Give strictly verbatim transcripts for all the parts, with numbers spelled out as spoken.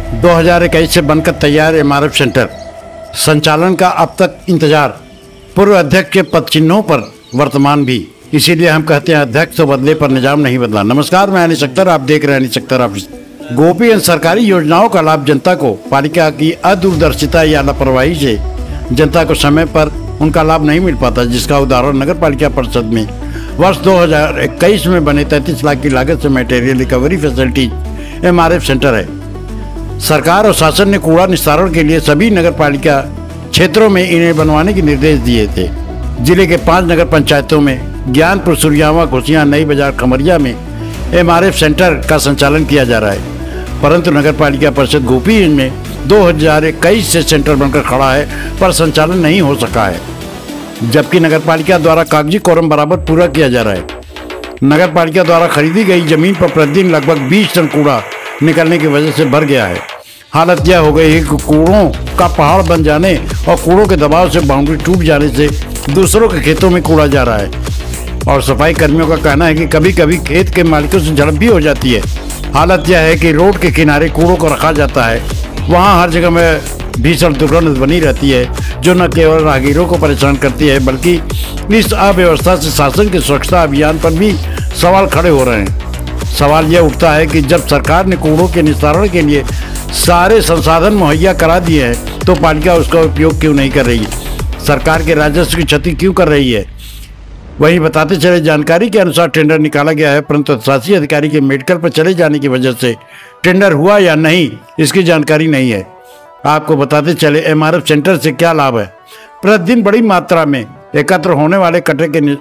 दो हज़ार इक्कीस से बनकर तैयार एमआरएफ सेंटर संचालन का अब तक इंतजार पूर्व अध्यक्ष के पद चिन्हों पर वर्तमान भी, इसीलिए हम कहते हैं अध्यक्ष तो बदले पर निजाम नहीं बदला। नमस्कार, मैं अनिश अख्तर, आप देख रहे हैं अनिश अख्तर ऑफिस। गोपी सरकारी योजनाओं का लाभ जनता को पालिका की अदूरदर्शिता या लापरवाही से जनता को समय पर उनका लाभ नहीं मिल पाता, जिसका उदाहरण नगर पालिका परिषद में वर्ष दो हज़ार इक्कीस में बने तैंतीस लाख की लागत से material recovery facilities MRF centre है। सरकार और शासन ने कूड़ा निस्तारण के लिए सभी नगर पालिका क्षेत्रों में इन्हें बनवाने के निर्देश दिए थे। जिले के पांच नगर पंचायतों में ज्ञानपुर, सुरजावा, घोसियां, नई बाजार, खमरिया में एमआरएफ सेंटर का संचालन किया जा रहा है, परंतु नगर पालिका परिषद गोपी में दो हज़ार इक्कीस से सेंटर बनकर खड़ा है पर संचालन नहीं हो सका है, जबकि नगर पालिका द्वारा कागजी कोरम बराबर पूरा किया जा रहा है। नगर पालिका द्वारा खरीदी गई जमीन पर प्रतिदिन लगभग बीस टन कूड़ा निकलने की वजह से भर गया है। हालत यह हो गई है कि कूड़ों का पहाड़ बन जाने और कूड़ों के दबाव से बाउंड्री टूट जाने से दूसरों के खेतों में कूड़ा जा रहा है, और सफाई कर्मियों का कहना है कि कभी कभी खेत के मालिकों से झड़प भी हो जाती है। हालत यह है कि रोड के किनारे कूड़ों को रखा जाता है, वहाँ हर जगह में भीषण दुर्गंध बनी रहती है, जो न केवल राहगीरों को परेशान करती है बल्कि इस अव्यवस्था से शासन के स्वच्छता अभियान पर भी सवाल खड़े हो रहे हैं। सवाल यह उठता है कि जब सरकार ने कूड़ों के निस्तारण के लिए सारे संसाधन मुहैया करा दिए हैं तो पालिका उसका उपयोग क्यों नहीं कर रही है, सरकार के राजस्व की क्षति क्यों कर रही है। वहीं बताते चले, जानकारी के अनुसार टेंडर निकाला गया है, परंतु शासी अधिकारी के मेडिकल पर चले जाने की वजह से टेंडर हुआ या नहीं इसकी जानकारी नहीं है। आपको बताते चले, एमआरएफ सेंटर से क्या लाभ है। प्रतिदिन बड़ी मात्रा में एकत्र होने वाले कचरे के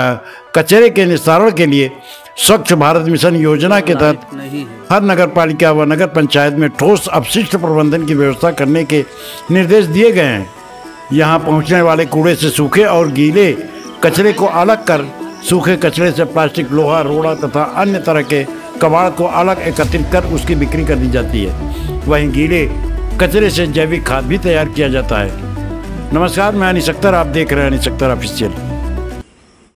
कचरे के निस्तारण के लिए स्वच्छ भारत मिशन योजना के तहत हर नगर पालिका व नगर पंचायत में ठोस अपशिष्ट प्रबंधन की व्यवस्था करने के निर्देश दिए गए हैं। यहाँ पहुँचने वाले कूड़े से सूखे और गीले कचरे को अलग कर सूखे कचरे से प्लास्टिक, लोहा, रोड़ा तथा अन्य तरह के कबाड़ को अलग एकत्रित कर उसकी बिक्री कर दी जाती है। वहीं गीले कचरे से जैविक खाद भी तैयार किया जाता है। नमस्कार, मैं अनिश अख्तर, आप देख रहे हैं अनिश अख्तर ऑफिशियल।